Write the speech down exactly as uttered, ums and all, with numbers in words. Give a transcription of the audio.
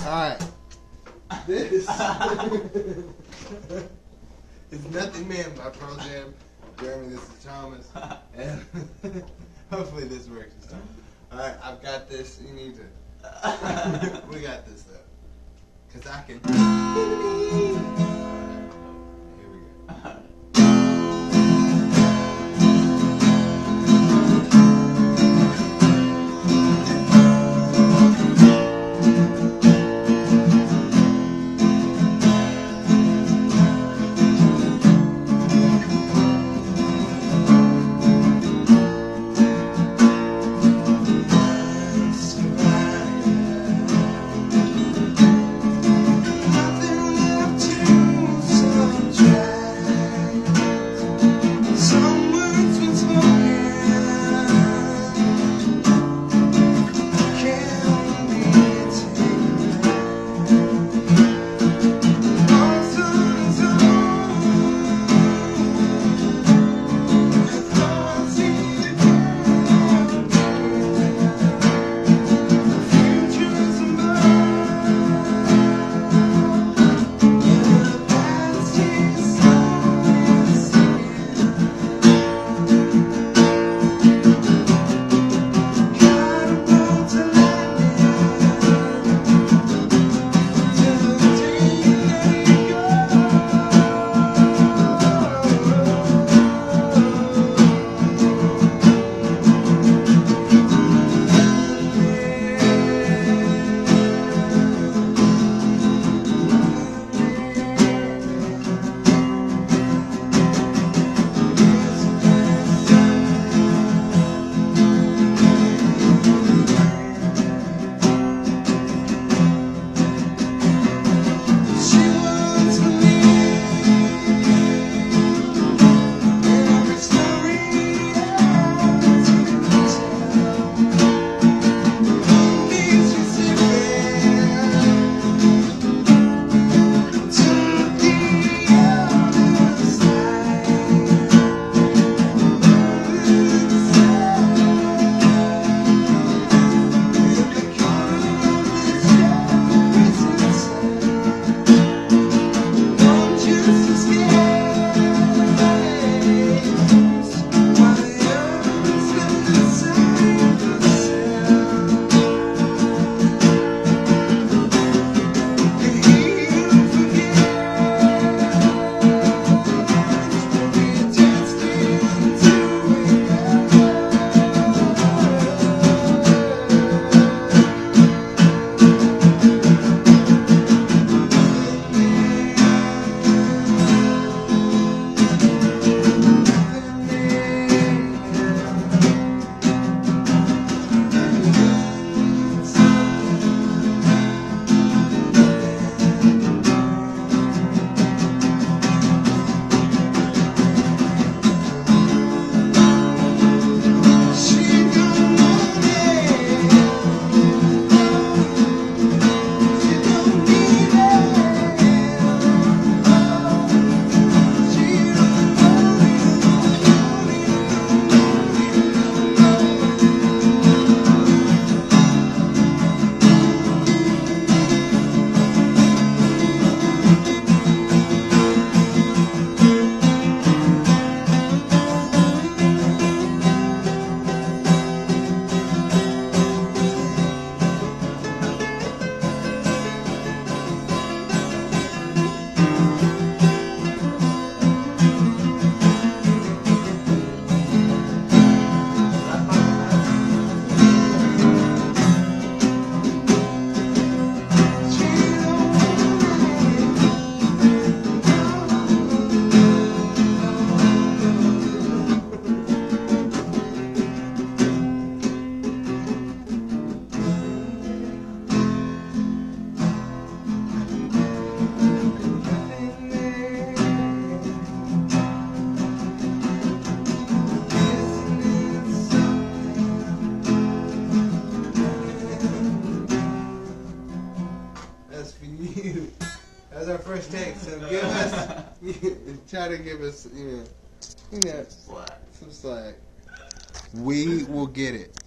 Alright. This is Nothingman by Pearl Jam. Jeremy, this is Thomas. And hopefully this works this time. Alright, I've got this. You need to. We got this though. Because I can. Alright, here we go. was our first take, so give us, try to give us, you know, you know, some slack. We will get it.